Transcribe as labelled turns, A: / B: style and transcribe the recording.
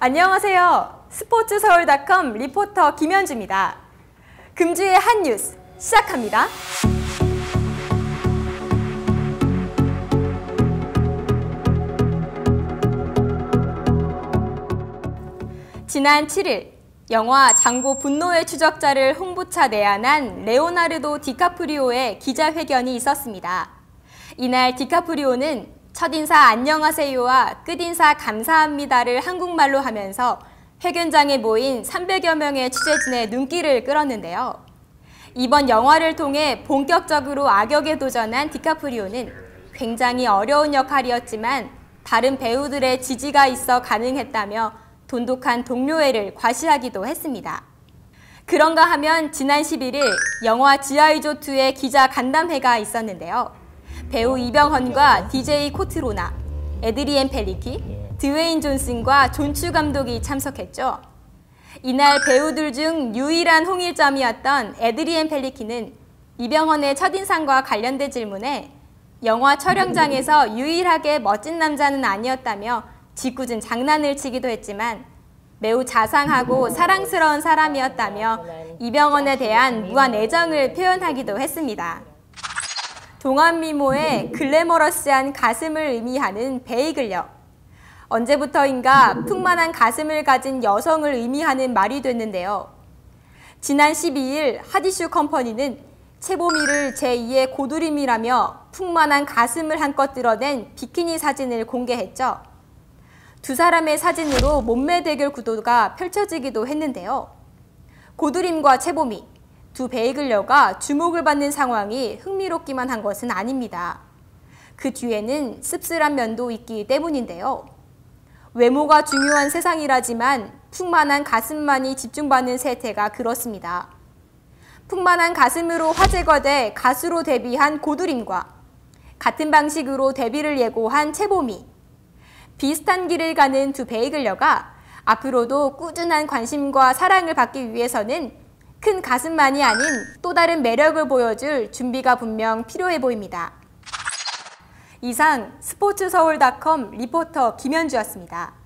A: 안녕하세요. 스포츠서울.com 리포터 김현주입니다. 금주의 한 뉴스 시작합니다. 지난 7일 영화 장고 분노의 추적자를 홍보차 내한한 레오나르도 디카프리오의 기자회견이 있었습니다. 이날 디카프리오는 첫인사 안녕하세요와 끝인사 감사합니다를 한국말로 하면서 회견장에 모인 300여 명의 취재진의 눈길을 끌었는데요. 이번 영화를 통해 본격적으로 악역에 도전한 디카프리오는 굉장히 어려운 역할이었지만 다른 배우들의 지지가 있어 가능했다며 돈독한 동료애를 과시하기도 했습니다. 그런가 하면 지난 11일 영화 지아이조2의 기자 간담회가 있었는데요. 배우 이병헌과 DJ 코트로나, 에드리엔 펠리키, 드웨인 존슨과 존추 감독이 참석했죠. 이날 배우들 중 유일한 홍일점이었던 에드리엔 펠리키는 이병헌의 첫인상과 관련된 질문에 영화 촬영장에서 유일하게 멋진 남자는 아니었다며 짓궂은 장난을 치기도 했지만 매우 자상하고 사랑스러운 사람이었다며 이병헌에 대한 무한 애정을 표현하기도 했습니다. 동안 미모의 글래머러스한 가슴을 의미하는 베이글역. 언제부터인가 풍만한 가슴을 가진 여성을 의미하는 말이 됐는데요. 지난 12일 하디슈 컴퍼니는 채보미를 제2의 고두림이라며 풍만한 가슴을 한껏 드러낸 비키니 사진을 공개했죠. 두 사람의 사진으로 몸매 대결 구도가 펼쳐지기도 했는데요. 고두림과 채보미, 두 베이글녀가 주목을 받는 상황이 흥미롭기만 한 것은 아닙니다. 그 뒤에는 씁쓸한 면도 있기 때문인데요. 외모가 중요한 세상이라지만 풍만한 가슴만이 집중받는 세태가 그렇습니다. 풍만한 가슴으로 화제가 돼 가수로 데뷔한 고두림과 같은 방식으로 데뷔를 예고한 채보미, 비슷한 길을 가는 두 베이글녀가 앞으로도 꾸준한 관심과 사랑을 받기 위해서는 큰 가슴만이 아닌 또 다른 매력을 보여줄 준비가 분명 필요해 보입니다. 이상 스포츠서울.com 리포터 김현주였습니다.